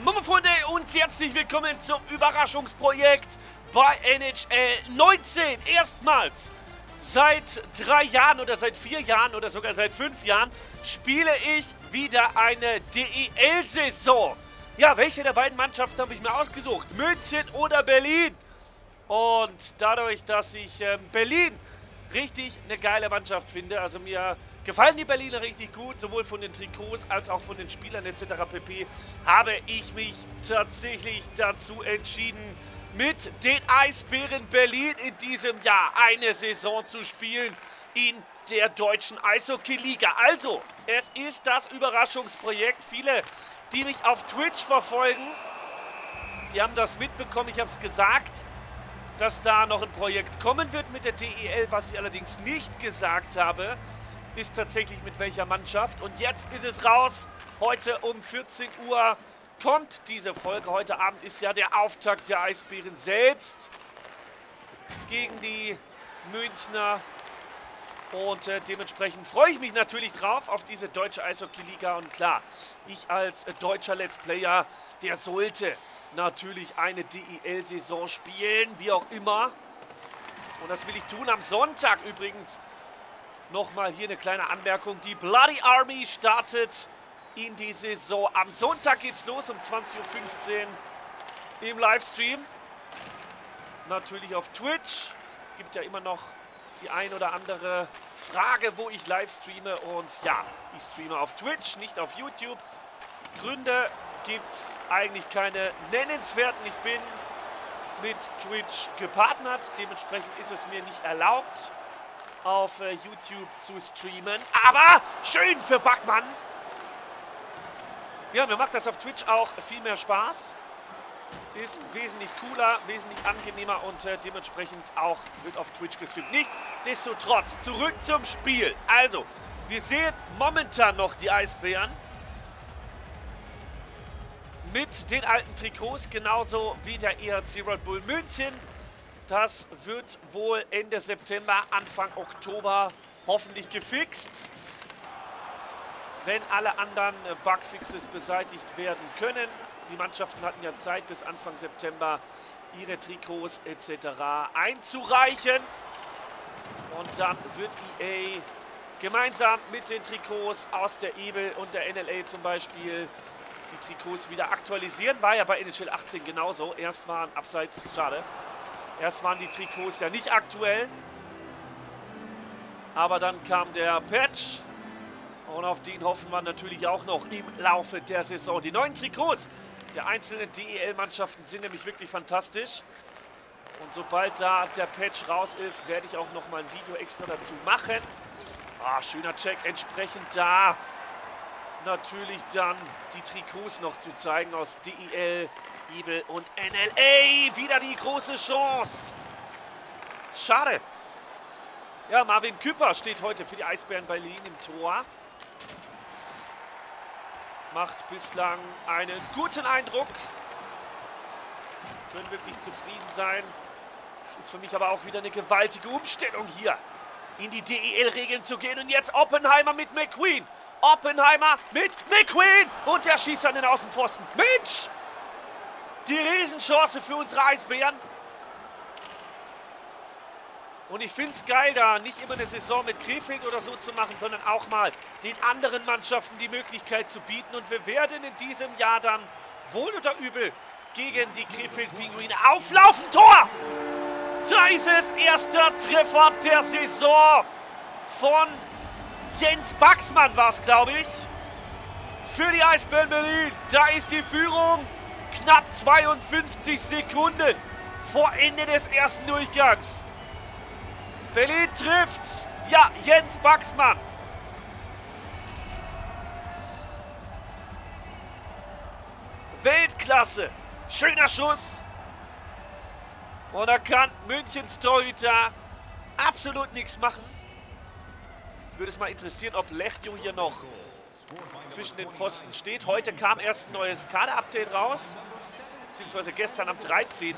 Momo-Freunde und herzlich willkommen zum Überraschungsprojekt bei NHL 19. Erstmals seit 3 Jahren oder seit 4 Jahren oder sogar seit 5 Jahren spiele ich wieder eine DEL-Saison. Ja, welche der beiden Mannschaften habe ich mir ausgesucht? München oder Berlin? Und dadurch, dass ich Berlin richtig eine geile Mannschaft finde, also mir gefallen die Berliner richtig gut, sowohl von den Trikots als auch von den Spielern etc. pp., habe ich mich tatsächlich dazu entschieden, mit den Eisbären Berlin in diesem Jahr eine Saison zu spielen in der deutschen Eishockey-Liga. Also, es ist das Überraschungsprojekt. Viele, die mich auf Twitch verfolgen, die haben das mitbekommen, ich habe es gesagt, dass da noch ein Projekt kommen wird mit der DEL. Was ich allerdings nicht gesagt habe, ist tatsächlich mit welcher Mannschaft. Und jetzt ist es raus. Heute um 14 Uhr kommt diese Folge. Heute Abend ist ja der Auftakt der Eisbären selbst gegen die Münchner. Und dementsprechend freue ich mich natürlich drauf auf diese deutsche Eishockey-Liga. Und klar, ich als deutscher Let's Player, der sollte natürlich eine DEL-Saison spielen, wie auch immer. Und das will ich tun am Sonntag übrigens. Nochmal hier eine kleine Anmerkung. Die Bloody Army startet in die Saison. Am Sonntag geht's los um 20:15 Uhr im Livestream. Natürlich auf Twitch. Gibt ja immer noch die ein oder andere Frage, wo ich live streame. Und ja, ich streame auf Twitch, nicht auf YouTube. Gründe gibt es eigentlich keine nennenswerten. Ich bin mit Twitch gepartnert. Dementsprechend ist es mir nicht erlaubt, auf YouTube zu streamen. Aber schön für Backmann. Ja, mir macht das auf Twitch auch viel mehr Spaß. Ist wesentlich cooler, wesentlich angenehmer und dementsprechend auch wird auf Twitch gestreamt. Nichtsdestotrotz, zurück zum Spiel. Also, wir sehen momentan noch die Eisbären mit den alten Trikots, genauso wie der EHC Red Bull München. Das wird wohl Ende September, Anfang Oktober hoffentlich gefixt, wenn alle anderen Bugfixes beseitigt werden können. Die Mannschaften hatten ja Zeit bis Anfang September ihre Trikots etc. einzureichen. Und dann wird EA gemeinsam mit den Trikots aus der EBEL und der NLA zum Beispiel die Trikots wieder aktualisieren. War ja bei NHL 18 genauso. Erst waren abseits, schade. Erst waren die Trikots ja nicht aktuell. Aber dann kam der Patch. Und auf den hoffen wir natürlich auch noch im Laufe der Saison. Die neuen Trikots der einzelnen DEL-Mannschaften sind nämlich wirklich fantastisch. Und sobald da der Patch raus ist, werde ich auch noch mal ein Video extra dazu machen. Ah, schöner Check. Entsprechend da natürlich dann die Trikots noch zu zeigen aus DEL, EBEL und NLA. Wieder die große Chance. Schade. Ja, Marvin Küpper steht heute für die Eisbären Berlin im Tor. Macht bislang einen guten Eindruck. Können wirklich zufrieden sein. Ist für mich aber auch wieder eine gewaltige Umstellung hier, in die DEL-Regeln zu gehen. Und jetzt Oppenheimer mit McQueen. Oppenheimer mit McQueen. Und der schießt an den Außenpfosten. Mensch! Die Riesenchance für unsere Eisbären. Und ich finde es geil, da nicht immer eine Saison mit Krefeld oder so zu machen, sondern auch mal den anderen Mannschaften die Möglichkeit zu bieten. Und wir werden in diesem Jahr dann wohl oder übel gegen die Krefeld-Pinguine auflaufen. Tor! Da ist es, erster Treffer der Saison von Jens Baxmann war es, glaube ich, für die Eisbären Berlin. Da ist die Führung. Knapp 52 Sekunden vor Ende des ersten Durchgangs. Berlin trifft. Ja, Jens Baxmann. Weltklasse. Schöner Schuss. Und da kann Münchens Torhüter absolut nichts machen. Ich würde es mal interessieren, ob Lechjo hier noch zwischen den Pfosten steht. Heute kam erst ein neues Kader-Update raus. Beziehungsweise gestern am 13.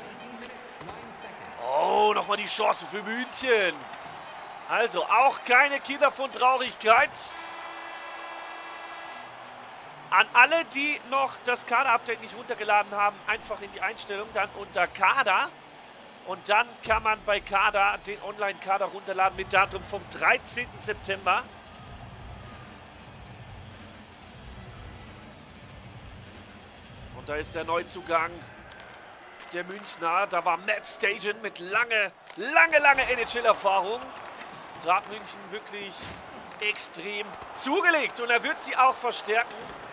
Oh, nochmal die Chance für München. Also auch keine Kinder von Traurigkeit. An alle, die noch das Kader-Update nicht runtergeladen haben, einfach in die Einstellung, dann unter Kader. Und dann kann man bei Kader den Online-Kader runterladen mit Datum vom 13. September. Und da ist der Neuzugang der Münchner. Da war Matt Stajan mit lange NHL-Erfahrung. Da hat München wirklich extrem zugelegt. Und er wird sie auch verstärken.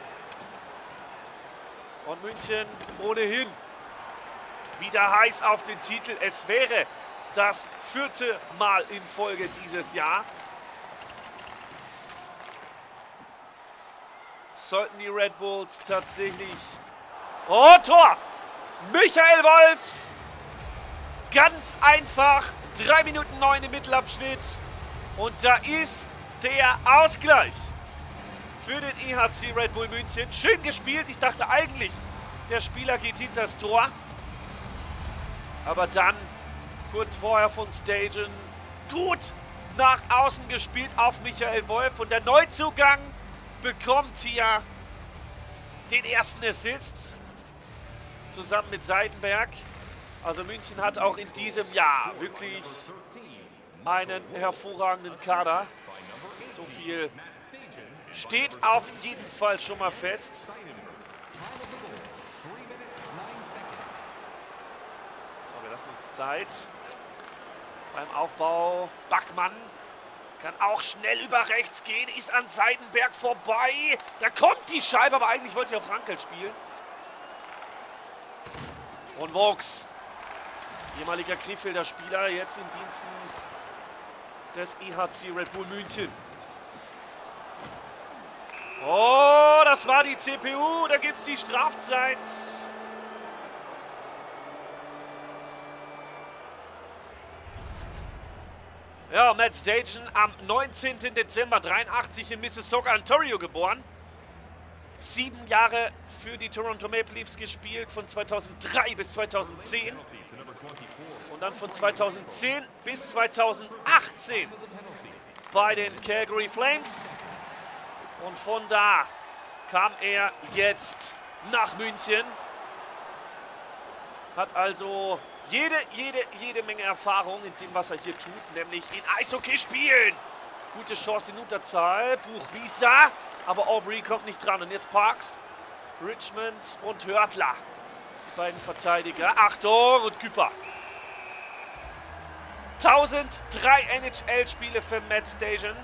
Und München ohnehin wieder heiß auf den Titel. Es wäre das 4. Mal in Folge dieses Jahr. Sollten die Red Bulls tatsächlich... Oh, Tor! Michael Wolf! Ganz einfach. 3 Minuten 9 im Mittelabschnitt. Und da ist der Ausgleich für den EHC Red Bull München. Schön gespielt. Ich dachte eigentlich, der Spieler geht hinter das Tor. Aber dann, kurz vorher von Stajan, gut nach außen gespielt auf Michael Wolf. Und der Neuzugang bekommt hier den ersten Assist. Zusammen mit Seidenberg. Also München hat auch in diesem Jahr wirklich einen hervorragenden Kader. So viel steht auf jeden Fall schon mal fest. So, wir lassen uns Zeit beim Aufbau. Backmann kann auch schnell über rechts gehen, ist an Seidenberg vorbei. Da kommt die Scheibe, aber eigentlich wollte ich auf Rankel spielen. Und Vaux, ehemaliger Krefelder Spieler, jetzt in Diensten des EHC Red Bull München. Oh, das war die CPU, da gibt es die Strafzeit. Ja, Matt Stajan am 19. Dezember 83 in Mississauga, Ontario geboren. 7 Jahre für die Toronto Maple Leafs gespielt, von 2003 bis 2010. Und dann von 2010 bis 2018 bei den Calgary Flames. Und von da kam er jetzt nach München. Hat also jede Menge Erfahrung in dem, was er hier tut, nämlich in Eishockey spielen. Gute Chance in Unterzahl. Buchwieser. Aber Aubry kommt nicht dran. Und jetzt Parks, Richmond und Hörtler. Die beiden Verteidiger. Achtung, und Küper. 1003 NHL-Spiele für Matt Stajan.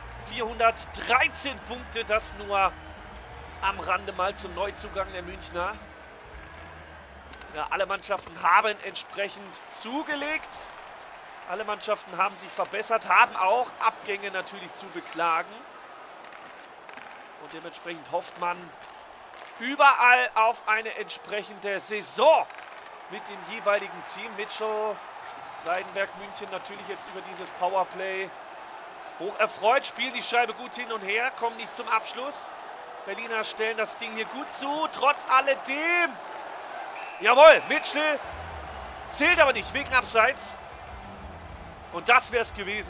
413 Punkte. Das nur am Rande mal zum Neuzugang der Münchner. Ja, alle Mannschaften haben entsprechend zugelegt. Alle Mannschaften haben sich verbessert, haben auch Abgänge natürlich zu beklagen. Und dementsprechend hofft man überall auf eine entsprechende Saison mit dem jeweiligen Team. Mitchell, Seidenberg, München natürlich jetzt über dieses Powerplay hoch erfreut. Spielen die Scheibe gut hin und her, kommen nicht zum Abschluss. Berliner stellen das Ding hier gut zu, trotz alledem. Jawohl, Mitchell zählt aber nicht, wegen Abseits. Und das wäre es gewesen.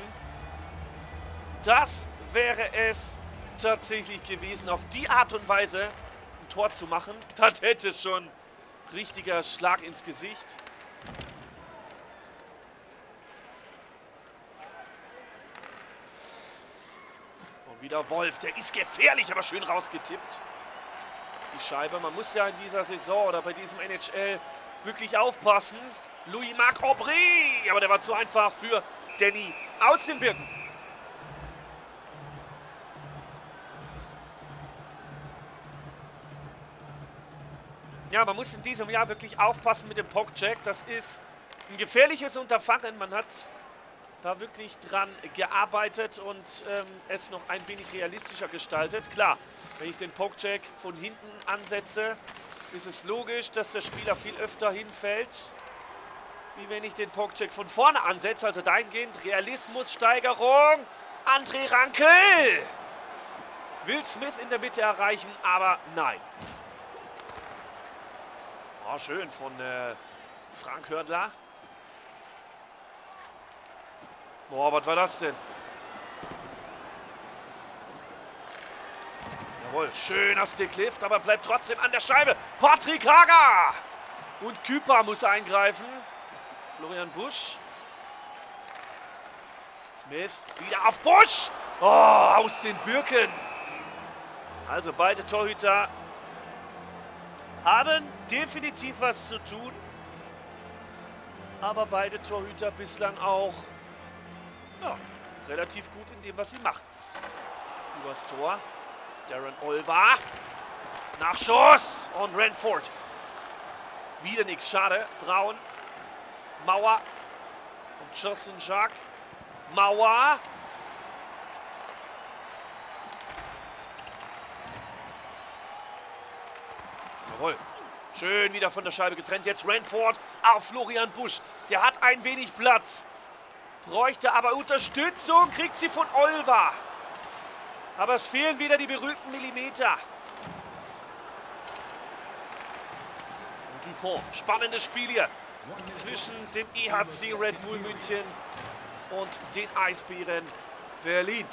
Das wäre es tatsächlich gewesen, auf die Art und Weise ein Tor zu machen. Das hätte schon richtiger Schlag ins Gesicht. Und wieder Wolf, der ist gefährlich, aber schön rausgetippt. Die Scheibe, man muss ja in dieser Saison oder bei diesem NHL wirklich aufpassen. Louis-Marc Aubry, aber der war zu einfach für Danny aus den Birken. Ja, man muss in diesem Jahr wirklich aufpassen mit dem Pockcheck. Das ist ein gefährliches Unterfangen. Man hat da wirklich dran gearbeitet und es noch ein wenig realistischer gestaltet. Klar, wenn ich den Pockcheck von hinten ansetze, ist es logisch, dass der Spieler viel öfter hinfällt, wie wenn ich den Pockcheck von vorne ansetze. Also dahingehend Realismussteigerung. André Rankel will Smith in der Mitte erreichen, aber nein. Oh, schön von Frank Hörtler. Boah, was war das denn? Jawohl, schöner Sticklift, aber bleibt trotzdem an der Scheibe. Patrick Hager! Und Küper muss eingreifen. Florian Busch. Smith wieder auf Busch. Oh, aus den Birken. Also beide Torhüter haben definitiv was zu tun. Aber beide Torhüter bislang auch relativ gut in dem, was sie machen. Übers Tor. Darren Olver. Nachschuss. Und Ranford. Wieder nichts. Schade. Braun. Mauer. Und Justin Jacques. Mauer. Jawohl. Schön wieder von der Scheibe getrennt. Jetzt Ranford auf Florian Busch. Der hat ein wenig Platz. Bräuchte aber Unterstützung. Kriegt sie von Olver. Aber es fehlen wieder die berühmten Millimeter. Und Dupont. Spannendes Spiel hier. Zwischen dem EHC Red Bull München und den Eisbären Berlin.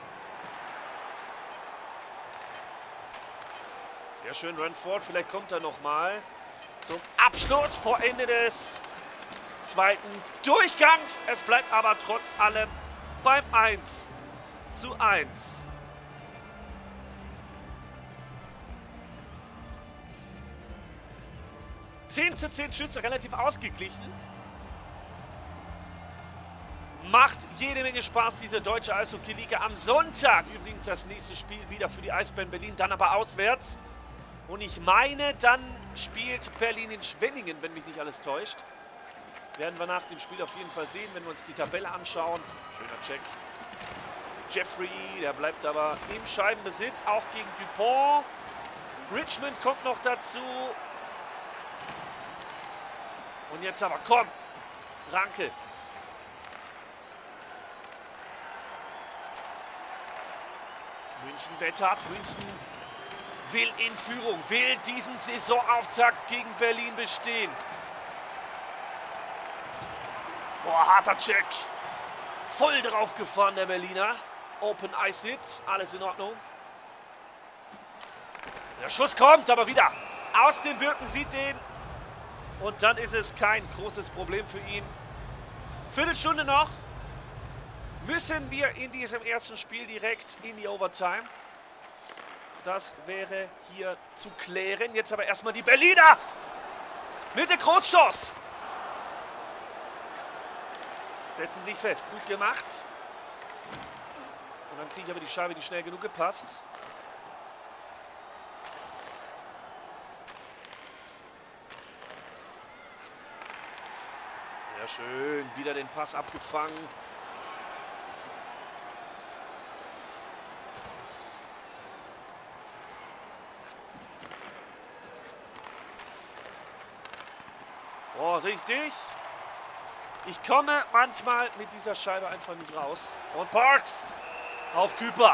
Sehr schön, Ranford. Vielleicht kommt er nochmal zum Abschluss vor Ende des zweiten Durchgangs. Es bleibt aber trotz allem beim 1:1. Zehn zu 10 Schüsse, relativ ausgeglichen. Macht jede Menge Spaß, diese deutsche Eishockey-Liga. Am Sonntag übrigens das nächste Spiel wieder für die Eisbären Berlin, dann aber auswärts. Und ich meine, dann spielt Berlin in Schwenningen, wenn mich nicht alles täuscht. Werden wir nach dem Spiel auf jeden Fall sehen, wenn wir uns die Tabelle anschauen. Schöner Check. Jeffrey, der bleibt aber im Scheibenbesitz, auch gegen Dupont. Richmond kommt noch dazu. Und jetzt aber, komm, Ranke. München wettert, München will in Führung, will diesen Saisonauftakt gegen Berlin bestehen. Boah, harter Check. Voll drauf gefahren, der Berliner. Open Ice Hit, alles in Ordnung. Der Schuss kommt, aber wieder aus den Birken, sieht den. Und dann ist es kein großes Problem für ihn. Viertelstunde noch. Müssen wir in diesem ersten Spiel direkt in die Overtime. Das wäre hier zu klären. Jetzt aber erstmal die Berliner mit der Großchance. Setzen sich fest. Gut gemacht. Und dann kriege ich aber die Scheibe nicht schnell genug gepasst. Sehr schön. Wieder den Pass abgefangen. Vorsichtig. Ich komme manchmal mit dieser Scheibe einfach nicht raus. Und Parks auf Küper.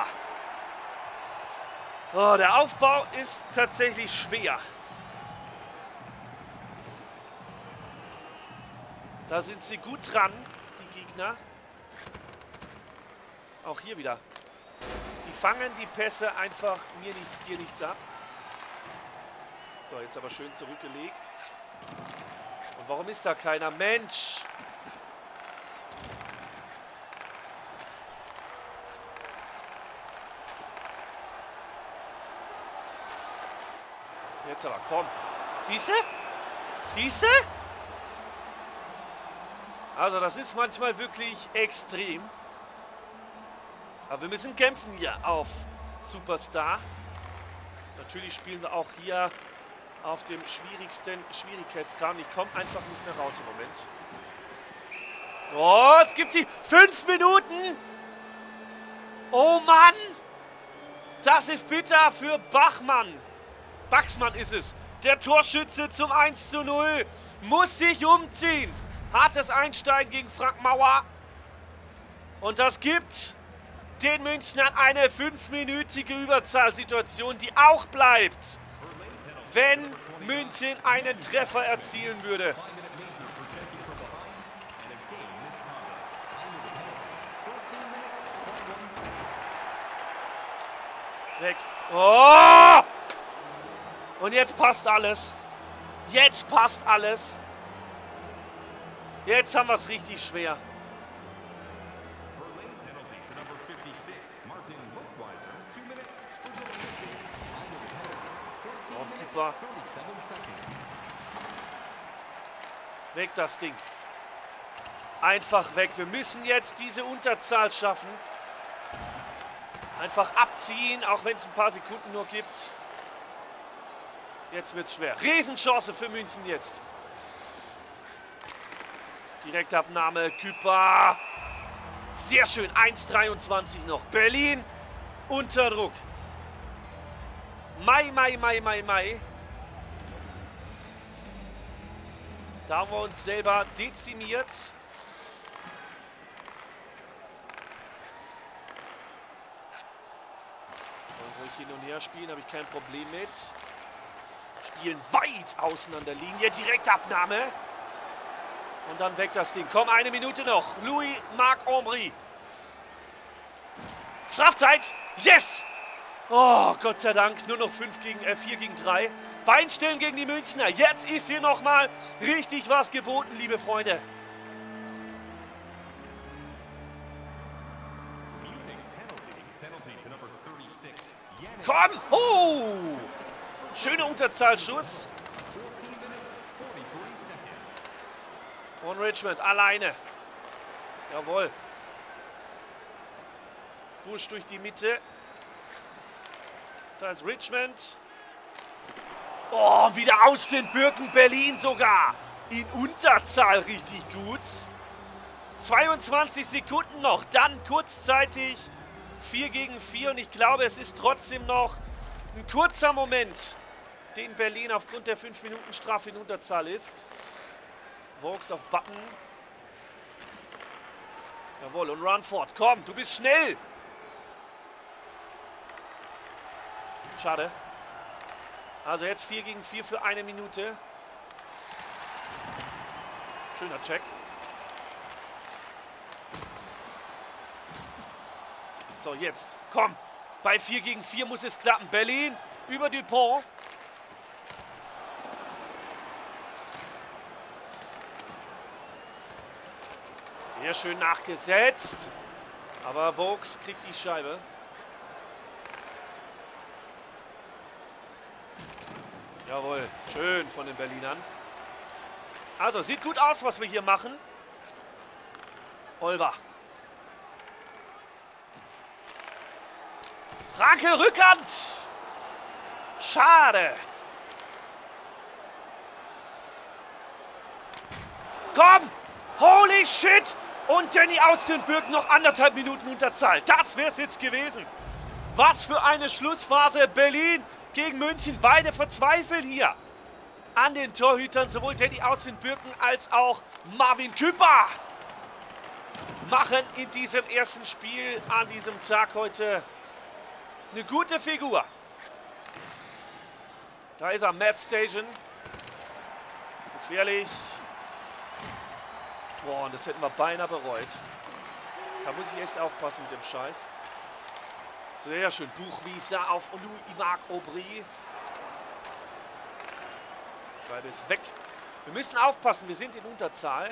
Oh, der Aufbau ist tatsächlich schwer. Da sind sie gut dran, die Gegner. Auch hier wieder. Die fangen die Pässe einfach mir nichts, dir nichts ab. So, jetzt aber schön zurückgelegt. Und warum ist da keiner? Mensch! Jetzt aber, komm. Siehst du? Siehst du? Also das ist manchmal wirklich extrem. Aber wir müssen kämpfen hier auf Superstar. Natürlich spielen wir auch hier auf dem schwierigsten Schwierigkeitsgrad. Ich komme einfach nicht mehr raus im Moment. Oh, jetzt gibt sie 5 Minuten. Oh Mann. Das ist bitter für Bachmann. Baxmann ist es. Der Torschütze zum 1:0. Muss sich umziehen. Hartes Einsteigen gegen Frank Mauer. Und das gibt den Münchnern eine 5-minütige Überzahlsituation, die auch bleibt, wenn München einen Treffer erzielen würde. Weg. Oh! Und jetzt passt alles. Jetzt passt alles. Jetzt haben wir es richtig schwer. Oh, Küper. Weg das Ding. Einfach weg. Wir müssen jetzt diese Unterzahl schaffen. Einfach abziehen, auch wenn es ein paar Sekunden nur gibt. Jetzt wird es schwer. Riesenchance für München jetzt. Direktabnahme, Küper. Sehr schön, 1:23 noch. Berlin unter Druck. Mai. Da haben wir uns selber dezimiert. So, ruhig hin und her spielen, habe ich kein Problem mit. Spielen weit außen an der Linie. Direktabnahme. Und dann weg das Ding. Komm, 1 Minute noch. Louis-Marc Ambry. Strafzeit. Yes! Oh, Gott sei Dank. Nur noch 4 gegen 3. Beinstellen gegen die Münchner. Jetzt ist hier nochmal richtig was geboten, liebe Freunde. Komm! Oh! Schöner Unterzahlschuss. Und Richmond alleine. Jawohl. Busch durch die Mitte. Da ist Richmond. Oh, wieder aus den Birken. Berlin sogar. In Unterzahl richtig gut. 22 Sekunden noch. Dann kurzzeitig 4 gegen 4. Und ich glaube, es ist trotzdem noch ein kurzer Moment, den Berlin aufgrund der 5-Minuten-Strafe in Unterzahl ist. Vokes auf Button. Jawohl, und Runford. Komm, du bist schnell. Schade. Also jetzt 4 gegen 4 für 1 Minute. Schöner Check. So, jetzt. Komm. Bei 4 gegen 4 muss es klappen. Berlin über Dupont. Sehr schön nachgesetzt. Aber Vokes kriegt die Scheibe. Jawohl, schön von den Berlinern. Also, sieht gut aus, was wir hier machen. Olber. Rankel Rückhand. Schade. Komm. Holy shit. Und Danny aus den Birken noch 1,5 Minuten Unterzahl. Das wäre es jetzt gewesen. Was für eine Schlussphase. Berlin gegen München. Beide verzweifeln hier an den Torhütern. Sowohl Danny aus den Birken als auch Marvin Küper machen in diesem ersten Spiel an diesem Tag heute eine gute Figur. Da ist er, Matt Station. Gefährlich. Boah, und das hätten wir beinahe bereut. Da muss ich echt aufpassen mit dem Scheiß. Sehr schön. Buchwieser auf Louis-Marc Ambry. Scheibe ist weg. Wir müssen aufpassen, wir sind in Unterzahl.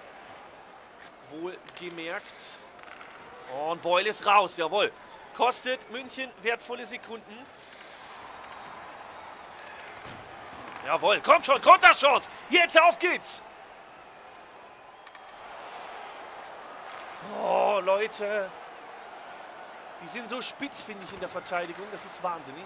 Wohlgemerkt. Und Boyle ist raus, jawohl. Kostet München wertvolle Sekunden. Jawohl, kommt schon, Konterchance. Jetzt auf geht's. Oh, Leute. Die sind so spitz, finde ich, in der Verteidigung. Das ist wahnsinnig.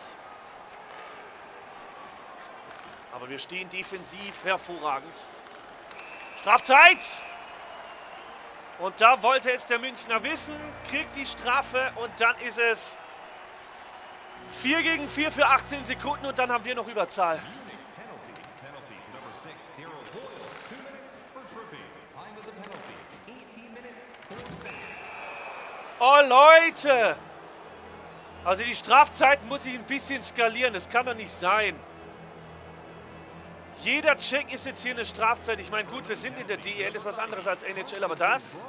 Aber wir stehen defensiv hervorragend. Strafzeit. Und da wollte es der Münchner wissen. Kriegt die Strafe und dann ist es 4 gegen 4 für 18 Sekunden und dann haben wir noch Überzahl. Oh, Leute! Also die Strafzeit muss ich ein bisschen skalieren. Das kann doch nicht sein. Jeder Check ist jetzt hier eine Strafzeit. Ich meine, gut, wir sind in der DEL, ist was anderes als NHL, aber das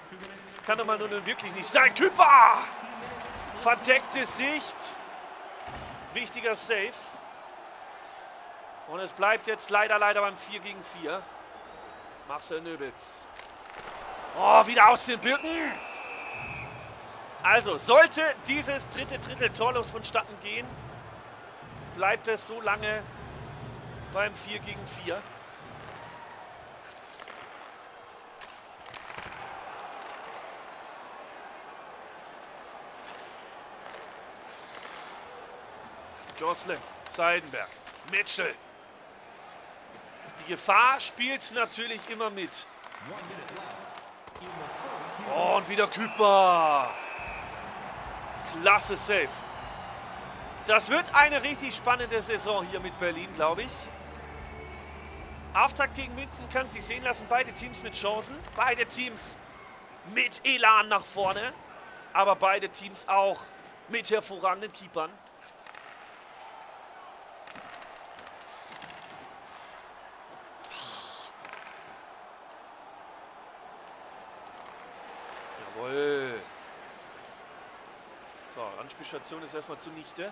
kann doch mal nur wirklich nicht sein. Küper! Verdeckte Sicht. wichtiger Save. Und es bleibt jetzt leider beim 4 gegen 4. Marcel Nöbels. Oh, wieder aus den Birken. Also, sollte dieses dritte Drittel torlos vonstatten gehen, bleibt es so lange beim 4 gegen 4. Jocelyn, Seidenberg, Mitchell. Die Gefahr spielt natürlich immer mit. Oh, und wieder Küper. Klasse Save. Das wird eine richtig spannende Saison hier mit Berlin, glaube ich. Auftakt gegen München kann sich sehen lassen. Beide Teams mit Chancen. Beide Teams mit Elan nach vorne. Aber beide Teams auch mit hervorragenden Keepern. Jawohl. So, Anspielstation ist erstmal zunichte.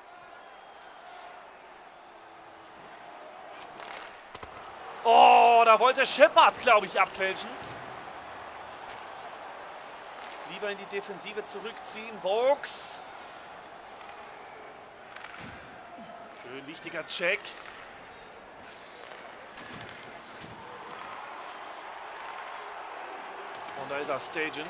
Oh, da wollte Shepard, glaube ich, abfälschen. Lieber in die Defensive zurückziehen. Vokes. Schön wichtiger Check. Und da ist er, Stagen.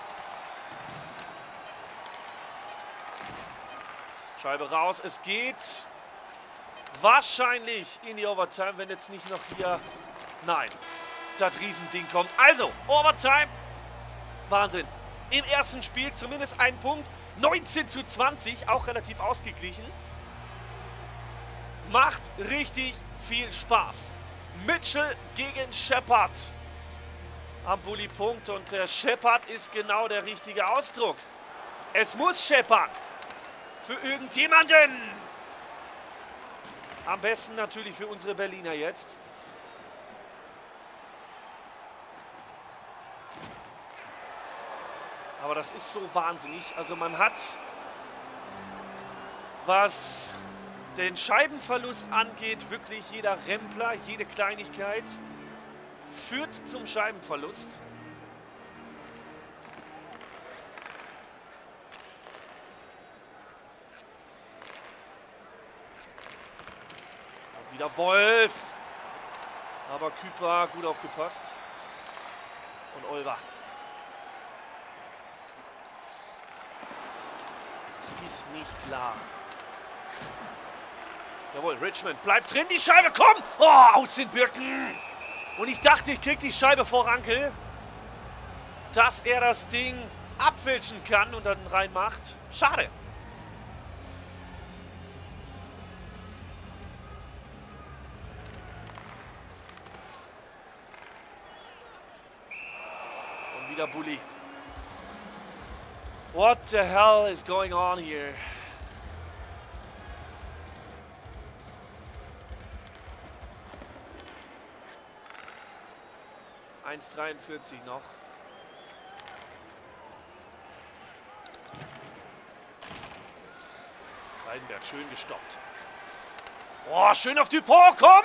Scheibe raus, es geht wahrscheinlich in die Overtime, wenn jetzt nicht noch hier, nein, das Riesending kommt. Also, Overtime, Wahnsinn. Im ersten Spiel zumindest ein Punkt, 19:20, auch relativ ausgeglichen. Macht richtig viel Spaß. Mitchell gegen Shepard am Bully-Punkt und der Shepard ist genau der richtige Ausdruck. Es muss Shepard. Für irgendjemanden. Am besten natürlich für unsere Berliner jetzt. Aber das ist so wahnsinnig. Also man hat, was den Scheibenverlust angeht, wirklich jeder Rempler, jede Kleinigkeit führt zum Scheibenverlust. Wieder Wolf. Aber Küper gut aufgepasst. Und Olver. Es ist nicht klar. Jawohl, Richmond bleibt drin. Die Scheibe kommt. Oh, aus den Birken. Und ich dachte, ich krieg die Scheibe vor Rankel. Dass er das Ding abfälschen kann und dann reinmacht. Schade. Wieder Bully. What the hell is going on here? (1:43) noch. Seidenberg schön gestoppt. Oh, schön auf Dupont, komm!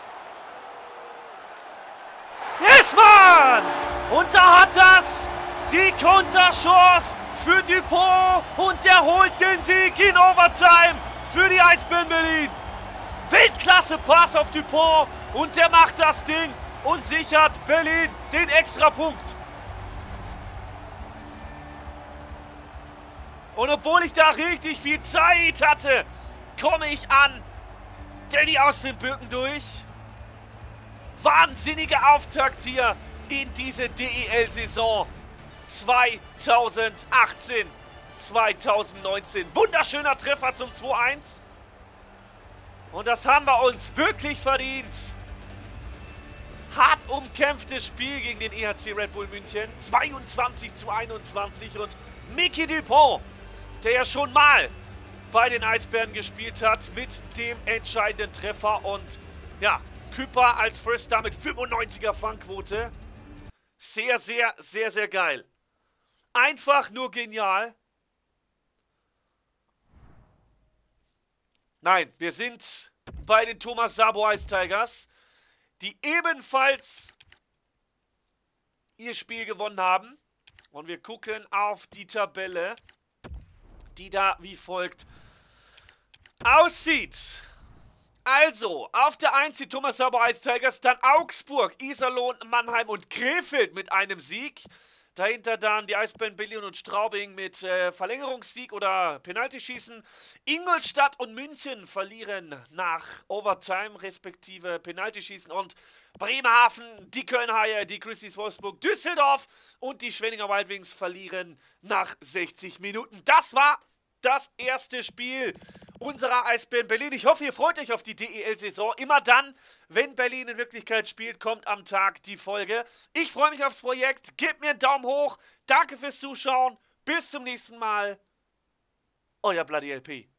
Yes, Mann! Und da hat das die Konterchance für Dupont und der holt den Sieg in Overtime für die Eisbären Berlin. Weltklasse Pass auf Dupont und der macht das Ding und sichert Berlin den Extrapunkt. Und obwohl ich da richtig viel Zeit hatte, komme ich an Danny aus den Birken durch. Wahnsinniger Auftakt hier in diese DEL-Saison 2018, 2019. Wunderschöner Treffer zum 2:1. Und das haben wir uns wirklich verdient. Hart umkämpftes Spiel gegen den EHC Red Bull München. 22:21 und Mickey Dupont, der ja schon mal bei den Eisbären gespielt hat, mit dem entscheidenden Treffer. Und ja, Küper als First Star mit 95er Fangquote. Sehr, sehr, sehr, sehr geil. Einfach nur genial. Nein, wir sind bei den Thomas Sabo Ice Tigers, die ebenfalls ihr Spiel gewonnen haben. Und wir gucken auf die Tabelle, die da wie folgt aussieht. Also, auf der 1 die Thomas Sabo Ice Tigers, dann Augsburg, Iserlohn, Mannheim und Krefeld mit einem Sieg. Dahinter dann die Eisbären Berlin und Straubing mit Verlängerungssieg oder Penaltyschießen. Ingolstadt und München verlieren nach Overtime, respektive Penaltyschießen. Und Bremerhaven, die Köln Haie, die Grizzlies Wolfsburg, Düsseldorf und die Schwenninger Wild Wings verlieren nach 60 Minuten. Das war das erste Spiel unserer Eisbären Berlin. Ich hoffe, ihr freut euch auf die DEL-Saison. Immer dann, wenn Berlin in Wirklichkeit spielt, kommt am Tag die Folge. Ich freue mich aufs Projekt. Gebt mir einen Daumen hoch. Danke fürs Zuschauen. Bis zum nächsten Mal. Euer Bloody LP.